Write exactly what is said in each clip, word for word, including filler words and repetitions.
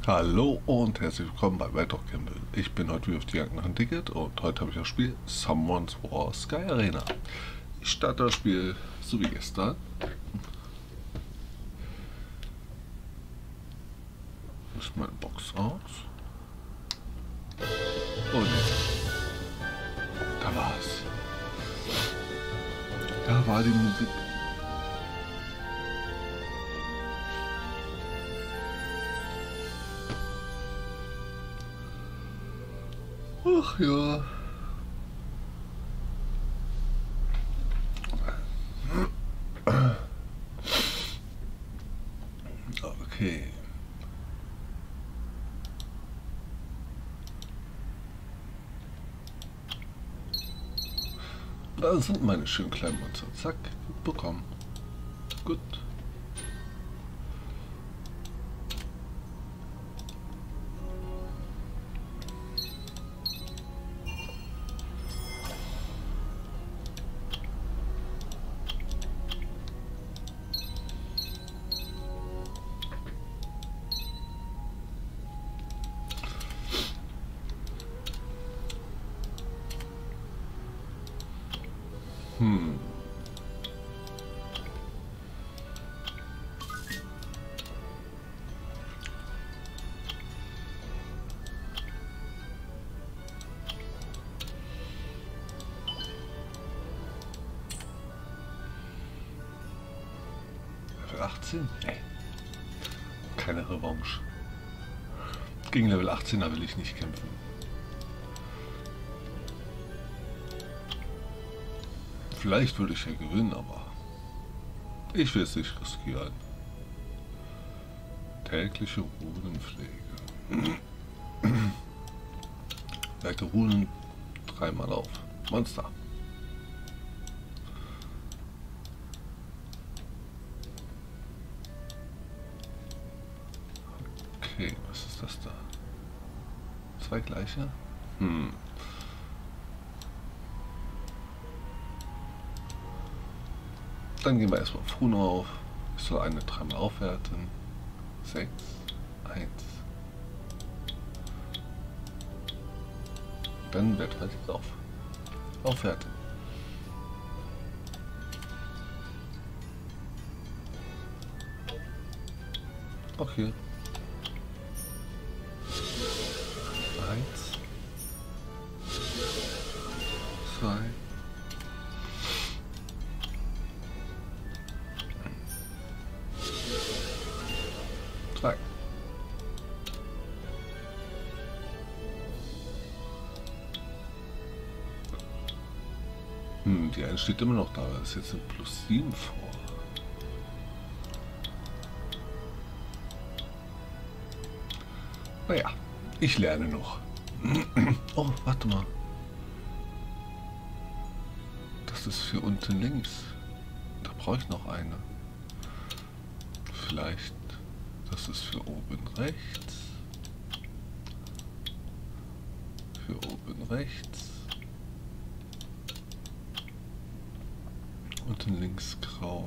Hallo und herzlich willkommen bei Red Dog Campbell. Ich bin heute wieder auf die Jagd nach einem Ticket und heute habe ich das Spiel Someone's War Sky Arena. Ich starte das Spiel so wie gestern. Ist meine Box aus. Und da war es. Da war die Musik. Ach ja. Okay. Da sind meine schönen kleinen Monster. Zack, bekommen. Gut. Hm. Level achtzehn? Nee. Keine Revanche. Gegen Level achtzehner will ich nicht kämpfen. Vielleicht würde ich ja gewinnen, aber ich will es nicht riskieren. Tägliche Runenpflege. Leichte Runen dreimal auf. Monster. Okay, was ist das da? Zwei gleiche? Hm. Dann gehen wir erstmal auf Rune auf. Ich soll eine dreimal aufwerten. sechs, eins. Dann werten wir sie auf. Aufwerten. Okay. Eins. Zwei. Drei. Hm, die eine steht immer noch da. Da ist jetzt ein plus sieben vor. Naja, ich lerne noch. Oh, warte mal. Das ist für unten links. Da brauche ich noch eine. Vielleicht. Das ist für oben rechts. Für oben rechts. Unten links grau.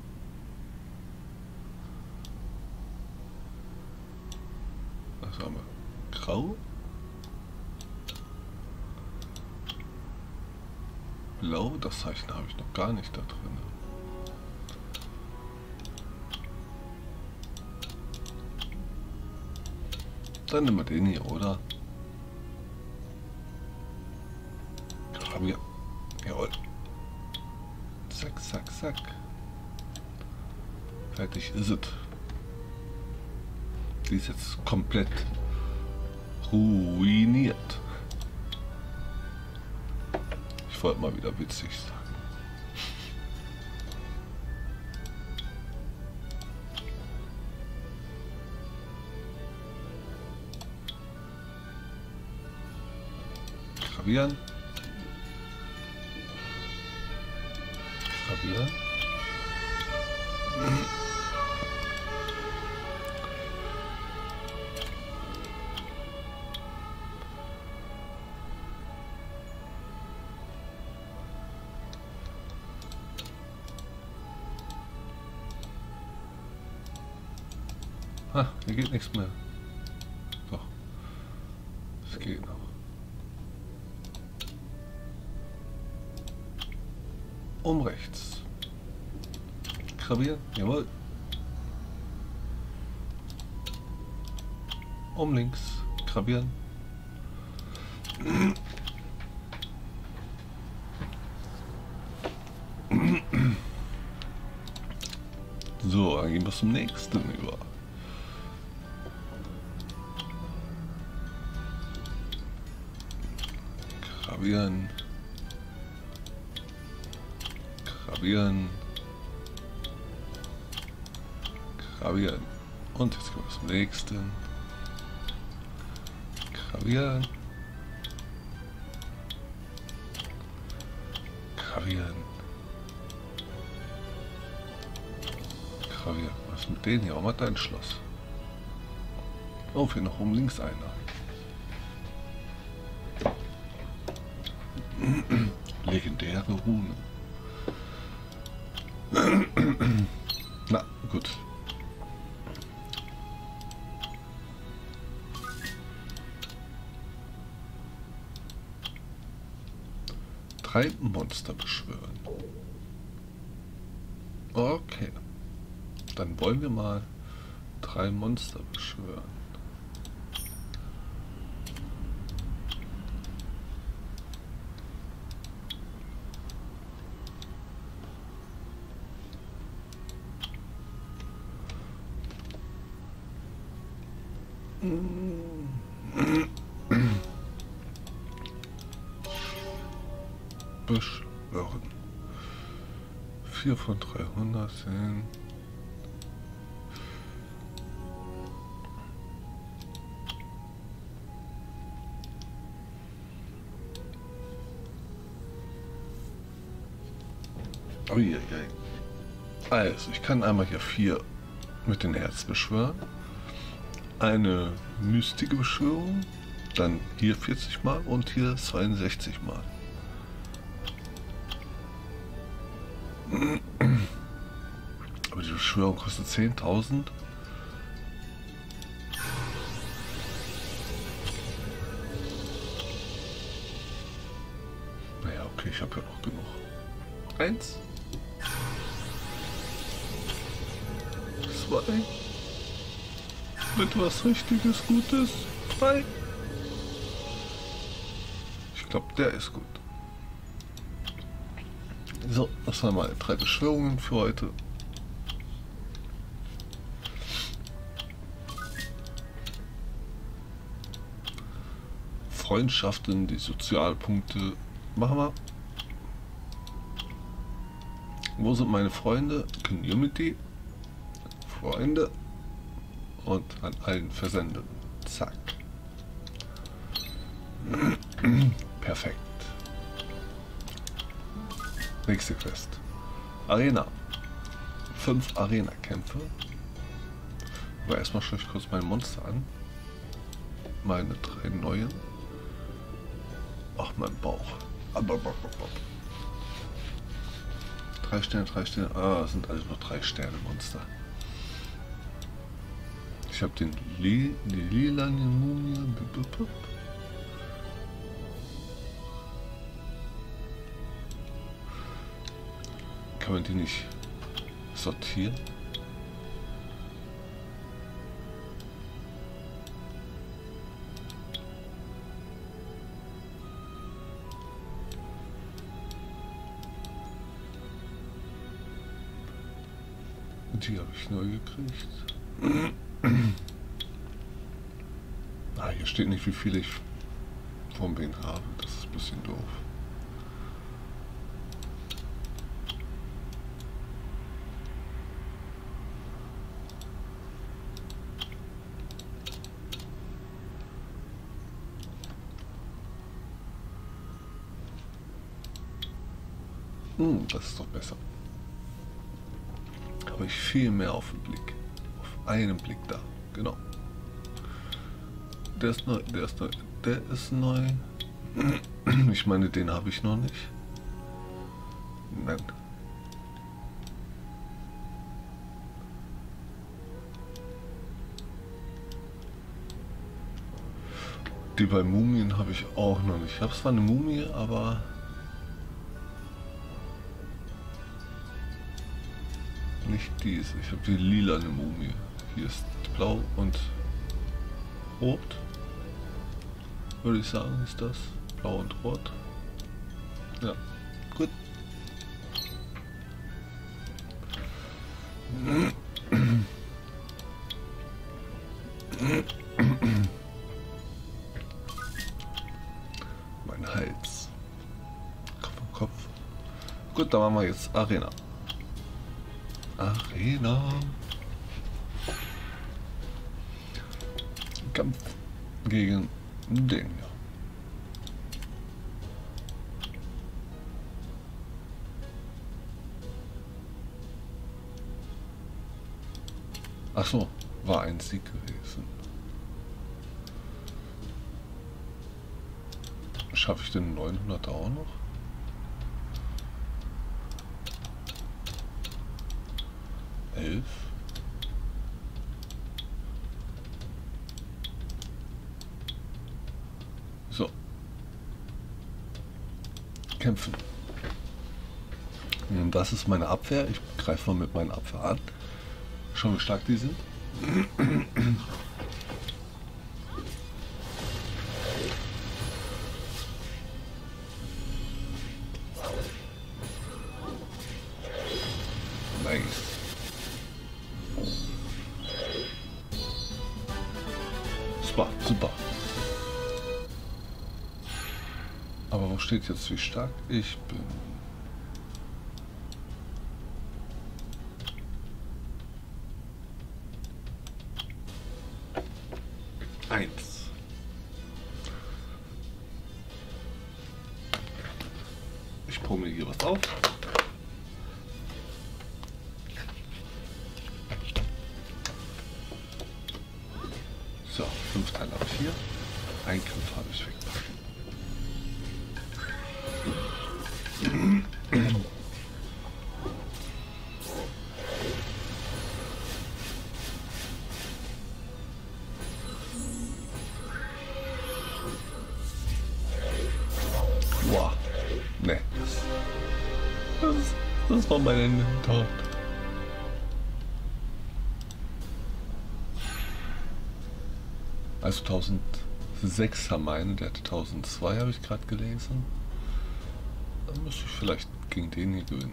Was haben wir? Grau? Blau? Das Zeichen habe ich noch gar nicht da drin. Dann nehmen wir den hier, oder? Haben wir. Jawohl. Zack, zack, zack. Fertig ist es. Die ist jetzt komplett ruiniert. Ich wollte mal wieder witzig sagen. Gravieren. Gravieren. Ha, hier geht nichts mehr. geht noch. Um rechts. Gravieren, jawohl. Um links. Gravieren. So, dann gehen wir zum nächsten über. Gravieren. Gravieren. Gravieren. Und jetzt kommen wir zum nächsten. Gravieren. Gravieren. Gravieren. Was ist mit denen hier? Warum hat ein Schloss? Oh, hier noch oben links einer. Legendäre Rune. Na, gut. Drei Monster beschwören. Okay. Dann wollen wir mal drei Monster beschwören. Beschwören. vier von dreihundert sind. Uiuiui. Also, ich kann einmal hier vier mit den Herz beschwören. Eine mystische Beschwörung. Dann hier vierzig Mal und hier zweiundsechzig Mal. Aber die Beschwörung kostet zehntausend. Naja, okay, ich habe ja noch genug. Eins. Zwei. Mit was richtiges Gutes. Drei. Ich glaube, der ist gut. So, das waren meine drei Beschwörungen für heute. Freundschaften, die Sozialpunkte machen wir. Wo sind meine Freunde? Community. Freunde. Und an allen versenden. Zack. Perfekt. Nächste Quest. Arena. Fünf Arena-Kämpfe. Aber erstmal schaue ich kurz mein Monster an. Meine drei neuen. Ach, mein Bauch. Drei Sterne, drei Sterne. Ah, das sind alles nur drei Sterne Monster. Ich habe den Li die lilane Mumie. Kann man die nicht sortieren? Die habe ich neu gekriegt. Ah, hier steht nicht, wie viel ich von wem habe. Das ist ein bisschen doof. Hm, das ist doch besser. Habe ich viel mehr auf den Blick. Auf einen Blick da. Genau. Der ist neu, der ist neu, der ist neu. Ich meine, den habe ich noch nicht. Nein. Die bei Mumien habe ich auch noch nicht. Ich habe zwar eine Mumie, aber nicht diese. Ich habe die lila eine Mumie. Hier ist blau und rot. Würde ich sagen, ist das. Blau und rot. Ja, gut. Mein Hals. Kopf an Kopf. Gut, dann machen wir jetzt Arena. Arena. Kampf gegen den. Ach so, war ein Sieg gewesen. Schaffe ich den neunhunderter auch noch? Elf. So. Kämpfen. Und das ist meine Abwehr. Ich greife mal mit meiner Abwehr an. Schauen, wie stark die sind. Nice. Super, super. Aber wo steht jetzt, wie stark ich bin? Eins. Ich baue mir hier was auf. So, fünf Teile habe ich hier. Ein Kampf habe ich wegpacken. Wow. Ne. Das, das war mein Inventar. Also tausendsechs haben meine, der hatte tausendzwei, habe ich gerade gelesen. Dann müsste ich vielleicht gegen den hier gewinnen.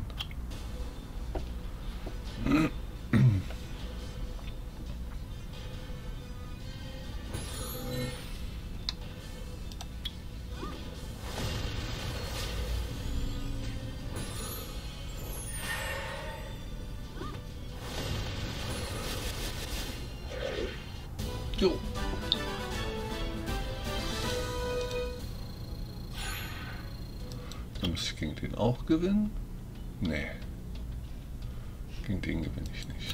Jo. Dann müsste ich gegen den auch gewinnen? Nee. Gegen den gewinne ich nicht.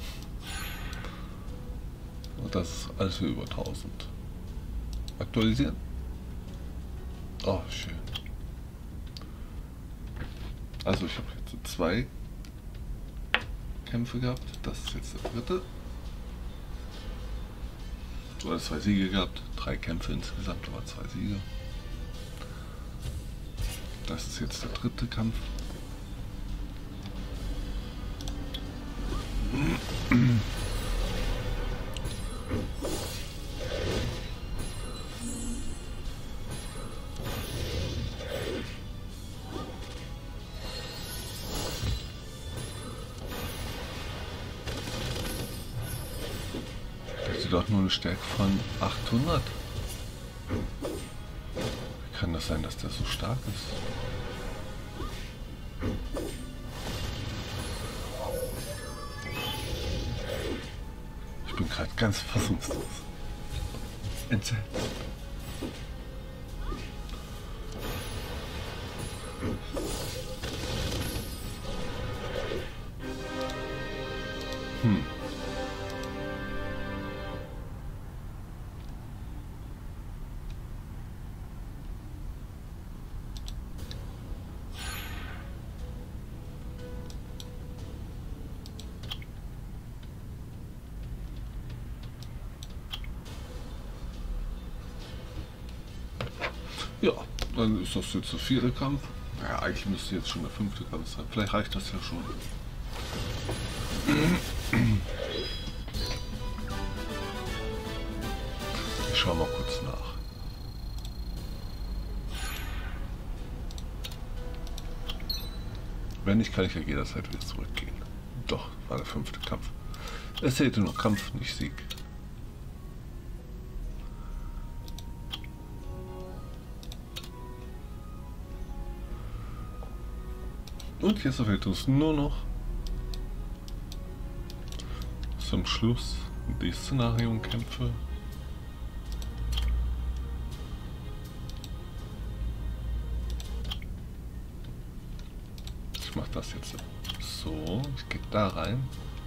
Und das ist alles für über tausend. Aktualisieren. Oh, schön. Also ich habe jetzt zwei Kämpfe gehabt. Das ist jetzt der dritte. Du hast zwei Siege gehabt, drei Kämpfe insgesamt, aber zwei Siege. Das ist jetzt der dritte Kampf. Doch nur eine Stärke von achthundert. Wie kann das sein, dass der so stark ist? Ich bin gerade ganz fassungslos. Entsetzt. Hm. Ja, dann ist das jetzt der vierte Kampf. Ja, eigentlich müsste jetzt schon der fünfte Kampf sein. Vielleicht reicht das ja schon. Ich schau mal kurz nach. Wenn nicht, kann ich ja jederzeit wieder zurückgehen. Doch, war der fünfte Kampf. Es zählte nur Kampf, nicht Sieg. Und jetzt fehlt uns nur noch zum Schluss die Szenarienkämpfe. Ich mache das jetzt so. Ich gehe da rein.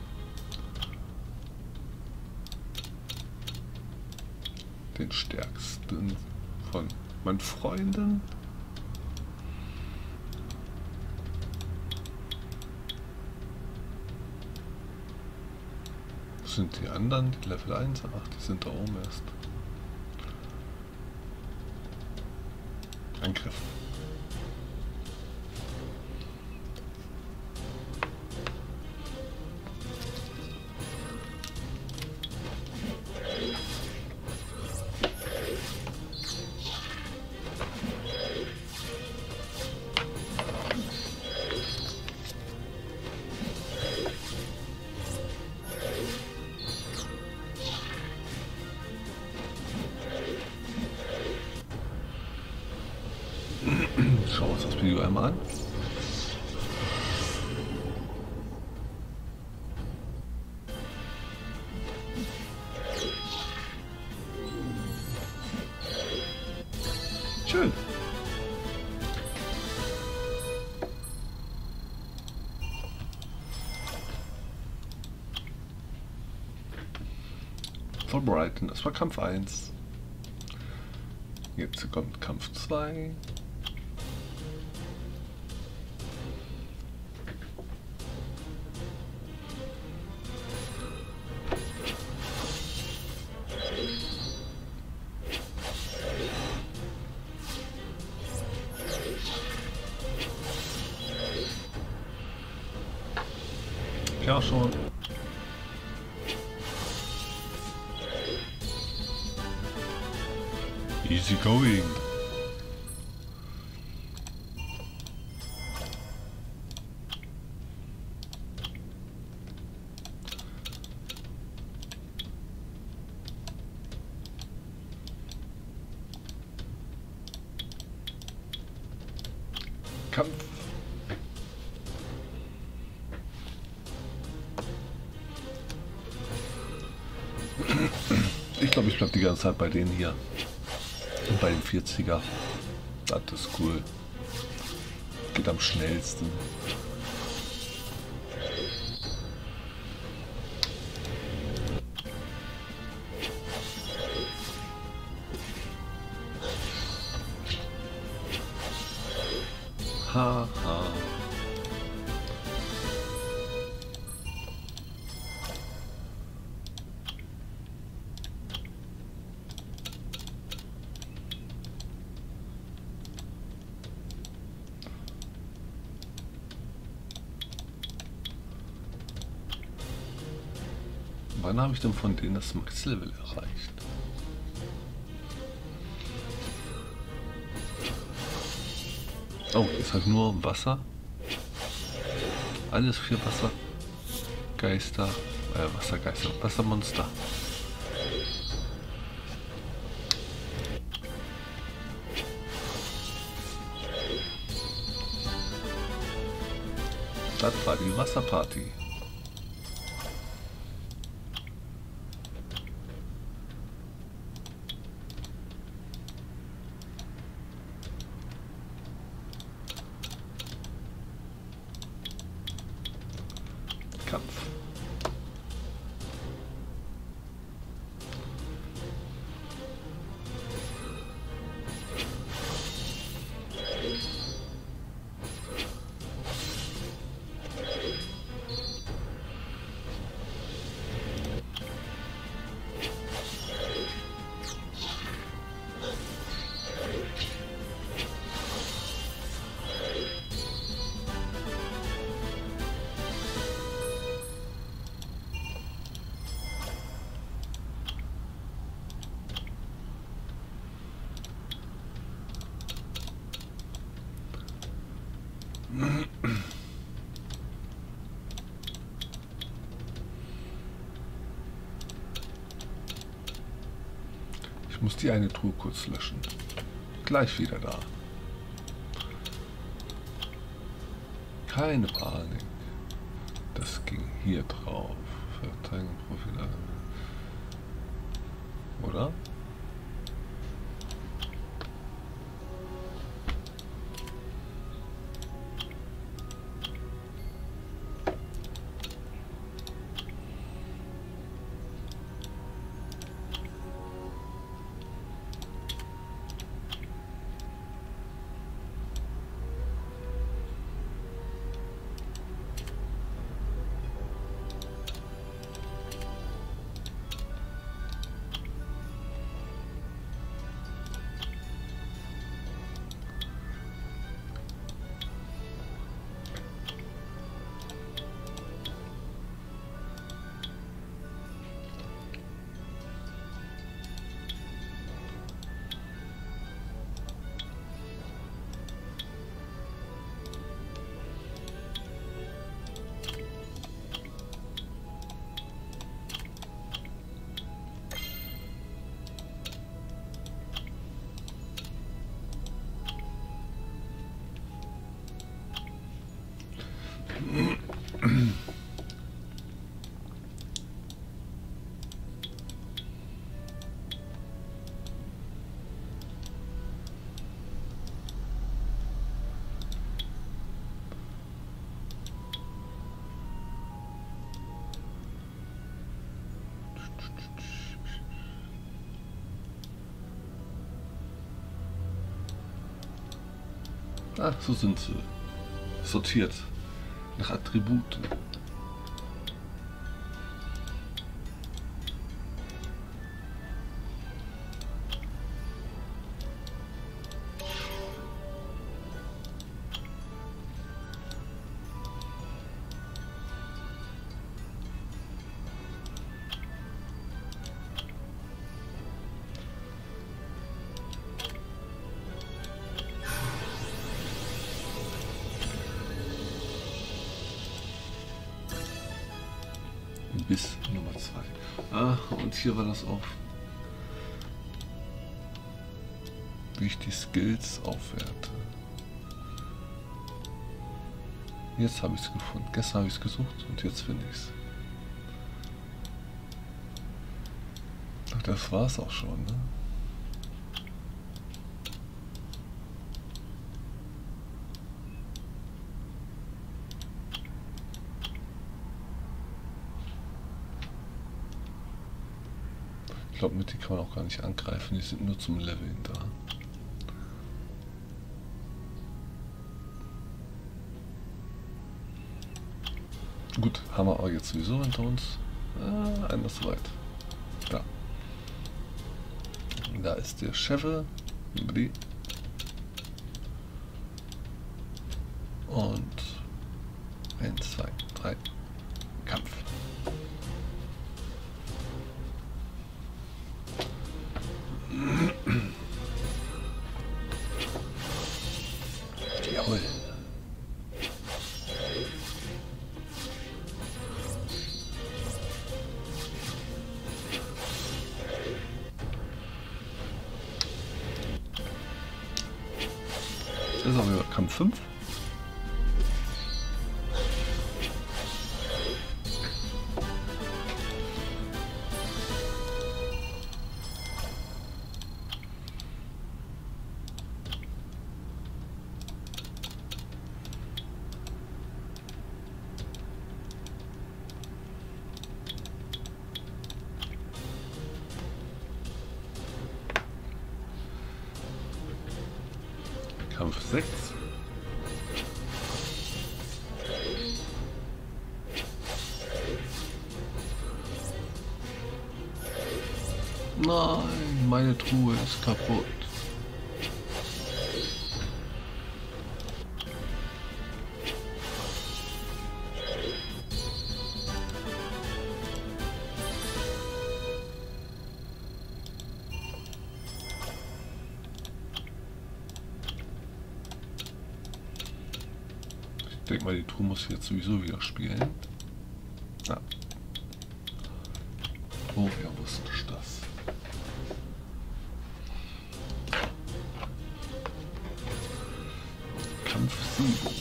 Den stärksten von meinen Freunden. Sind die anderen, die Level eins? Ach, die sind da oben erst. Angriff. Schauen wir uns das Video einmal an. Schön. Vorbereiten, das war Kampf eins. Jetzt kommt Kampf zwei. Ja, schon. Easy going. Kampf. Ich glaube, ich bleibe die ganze Zeit bei denen hier. Und bei den vierziger. Das ist cool. Geht am schnellsten. Ha, ha. Wann habe ich denn von denen das Max-Level erreicht? Oh, ist halt nur Wasser. Alles für Wassergeister. Äh, Wassergeister. Wassermonster. Das war die Wasserparty. Kampf. Ich muss die eine Truhe kurz löschen. Gleich wieder da. Keine Panik. Das ging hier drauf. Verteidigung, Profil. Oder? Ach, so sind sie sortiert nach Attributen. Bis Nummer zwei. Ah, und hier war das auch, wie ich die Skills aufwerte. Jetzt habe ich es gefunden. Gestern habe ich es gesucht und jetzt finde ich es. Das war es auch schon, ne? Ich glaube, mit die kann man auch gar nicht angreifen, die sind nur zum Leveln da. Gut, haben wir aber jetzt sowieso hinter uns. Ah, einer ist weit. Da. Da ist der Chef. Und eins, zwei, drei. Kampf. Jawohl. Das ist auch wieder Kampf fünf. Kampf sechs. Nein, meine Truhe ist kaputt. Ich denke mal, die Truhe muss jetzt sowieso wieder spielen. Ja. Oh, wer wusste das? Übung.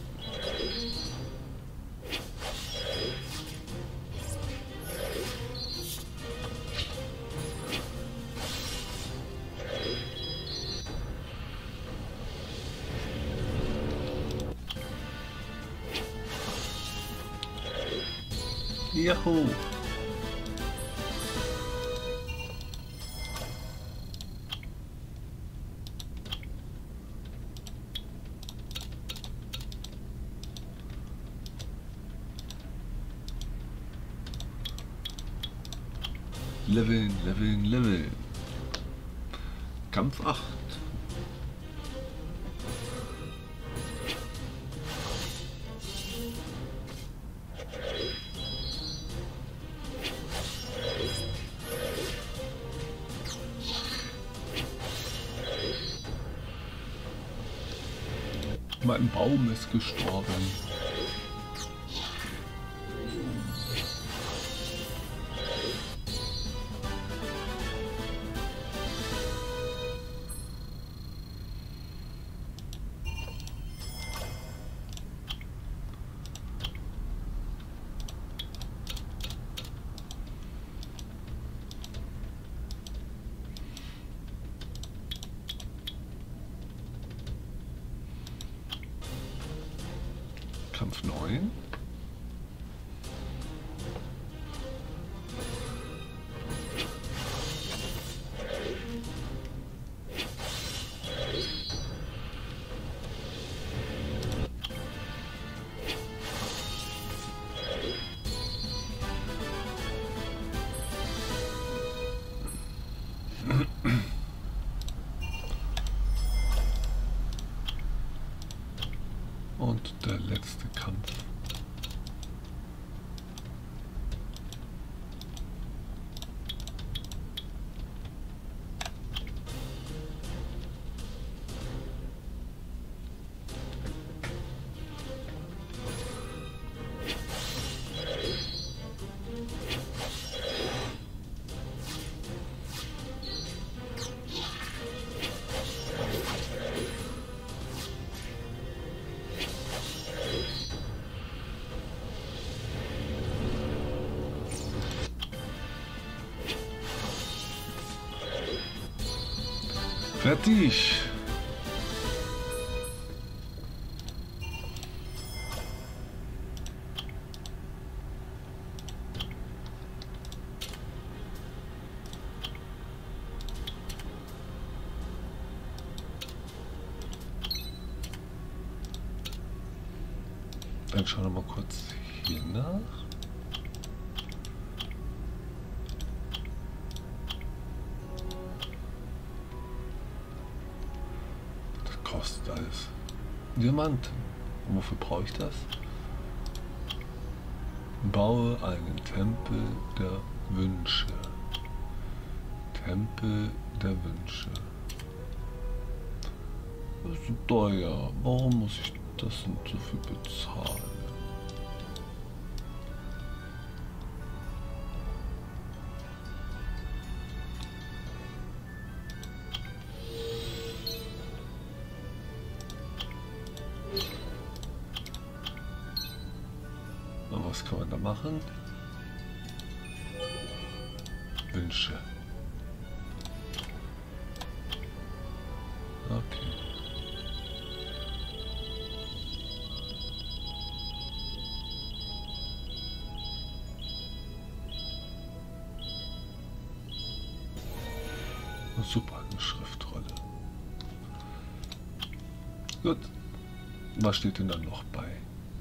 Juhu! Leveln, leveln, leveln. Kampf acht. Mein Baum ist gestorben. Kampf neun. Und der letzte Kampf. Fertig! Dann schauen wir mal kurz hier nach. Kostet alles. Diamanten. Und wofür brauche ich das? Baue einen Tempel der Wünsche. Tempel der Wünsche. Das ist so teuer. Warum muss ich das denn so viel bezahlen? Was kann man da machen? Wünsche. Okay. Super, eine Schriftrolle. Gut. Was steht denn dann noch bei?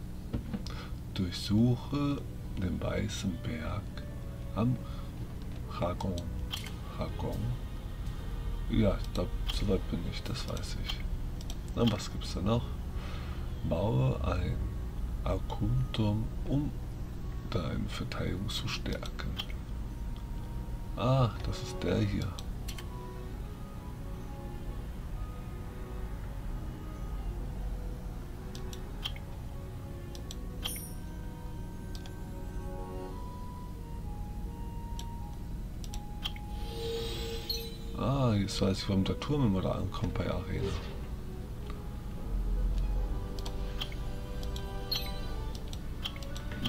Durchsuche den weißen Berg am Ragon. Ragon. Ja, da, so weit bin ich, das weiß ich. Und was gibt es da noch? Baue ein Arkuntum, um deine Verteidigung zu stärken. Ah, das ist der hier. Ah, jetzt weiß ich, warum der Turm immer da ankommt bei Arena.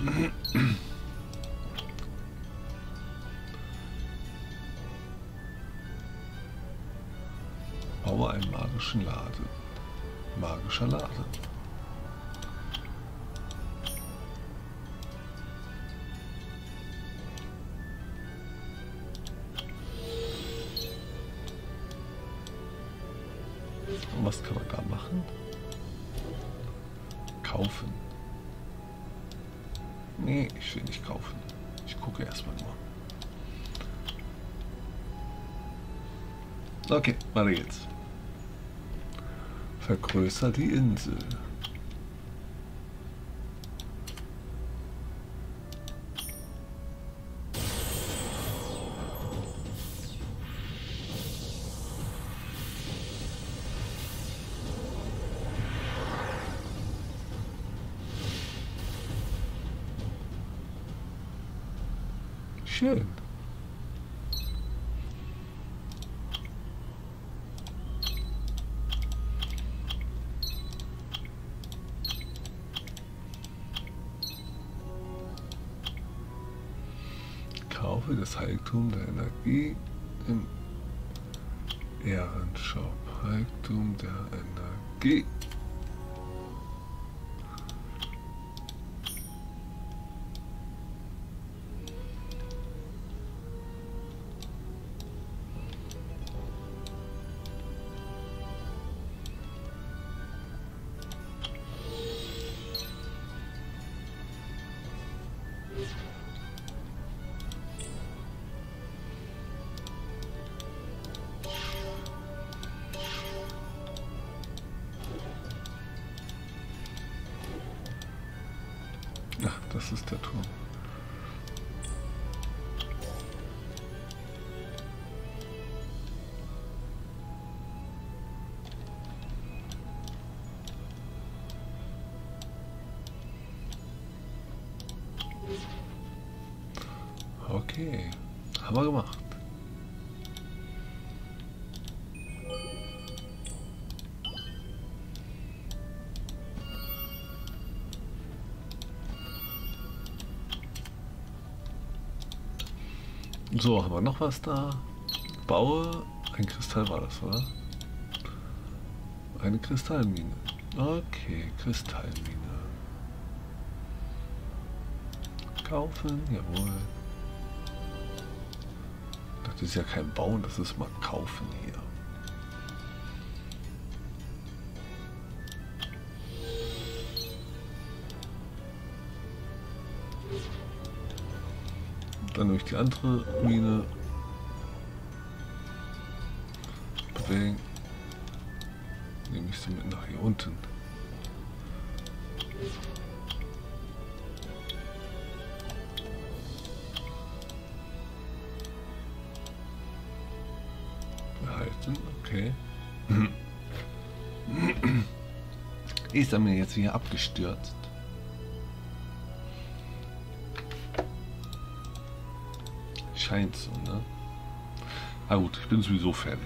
Baue einen magischen Laden. Magischer Laden. Und was kann man da machen? Kaufen. Nee, ich will nicht kaufen. Ich gucke erstmal nur. Okay, weiter geht's. Vergrößer die Insel. Schön. Kaufe das Heiligtum der Energie im Ehrenshop. Heiligtum der Energie. Ach, das ist der Turm. Okay, haben wir gemacht. So, haben wir noch was da? Baue ein Kristall, war das, oder? Eine Kristallmine. Okay, Kristallmine. Kaufen, jawohl. Das ist ja kein Bauen, das ist mal Kaufen hier. Dann durch die andere Mine bewegen. Nehme ich sie mit nach hier unten. Behalten, okay. Ist er mir jetzt hier abgestürzt? Scheint so, ne? Na gut, ich bin sowieso fertig.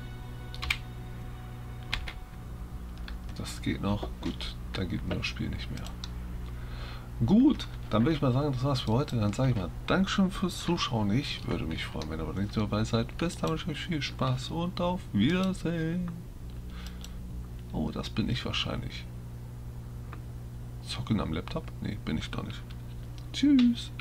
Das geht noch. Gut, dann geht mir das Spiel nicht mehr. Gut, dann will ich mal sagen, das war's für heute. Dann sage ich mal Dankeschön fürs Zuschauen. Ich würde mich freuen, wenn ihr aber nicht dabei seid. Bis dann, wünsche ich euch viel Spaß und auf Wiedersehen. Oh, das bin ich wahrscheinlich. Zocken am Laptop? Nee, bin ich doch nicht. Tschüss.